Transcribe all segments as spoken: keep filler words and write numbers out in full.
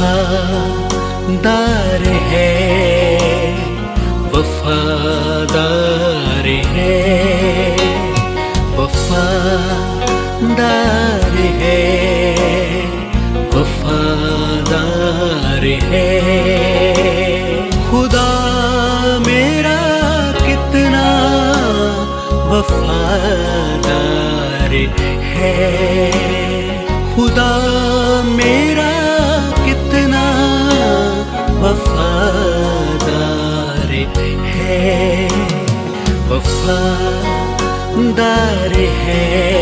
वफादार है, वफादार है, वफादार है, वफादार है। खुदा मेरा कितना वफादार है, खुदा मेरा कितना वफादार है, वफादार है,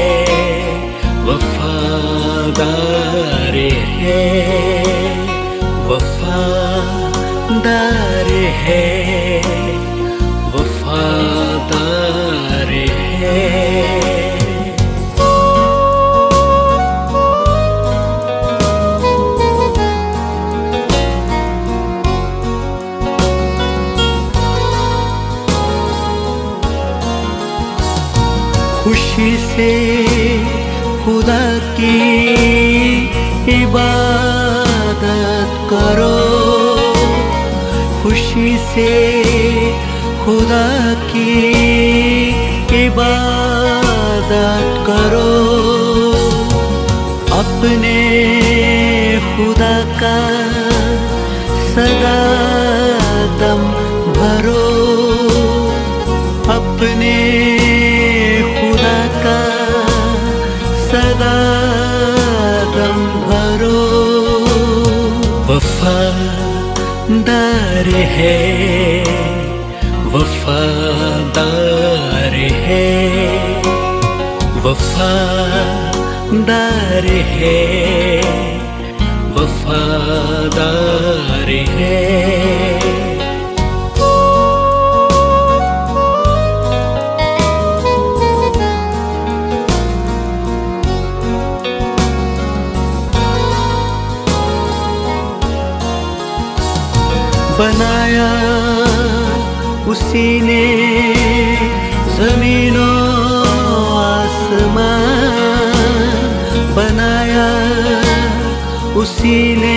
वफादार है, वफादार है, वफादार है। खुशी से खुदा की इबादत करो, खुशी से खुदा की इबादत करो। अपने खुदा का सदा दम भरो, अपने खुदा का सदा दम भरो। वफादार है, वफादार है, वफादार है, वफादार है। बनाया उसी ने ज़मीनों आसमान, बनाया उसी ने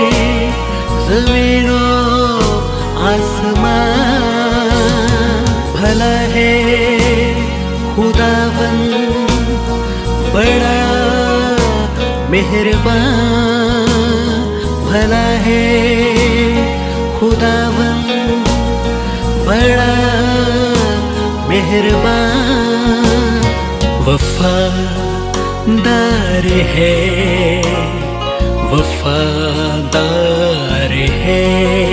ज़मीनों आसमान। भला है खुदावंद बड़ा मेहरबान, भला है खुदावंद बड़ा मेहरबान। वफादार है, वफादार है,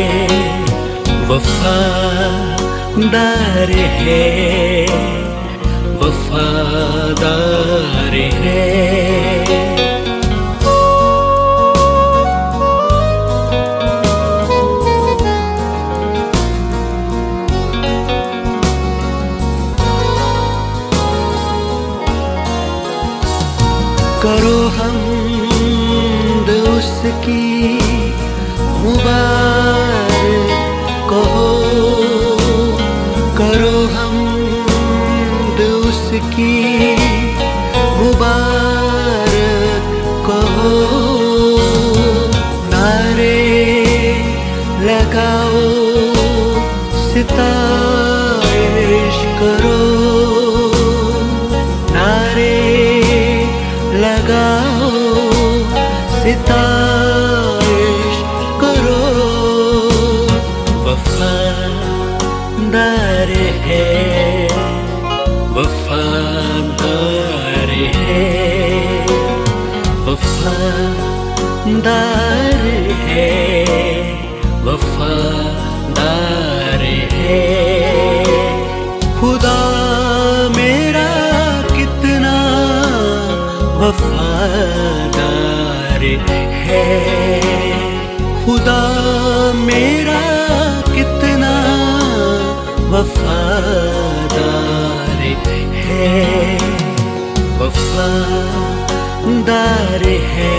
वफादार है, वफादार है। करो हमद उसकी मुबारक कहो, करो हमद उसकी मुबारक कहो। नारे लगाओ सितारिश करो, नारे लगाओ सितारिश करो। वफादार है, वफादार है, वफादार है, वफादार है। खुदा मेरा कितना वफादार है, खुदा मेरा कितना वफादार है, वफादार है,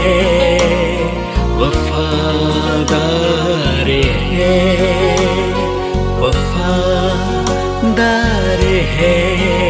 वफादार है, वफादार है।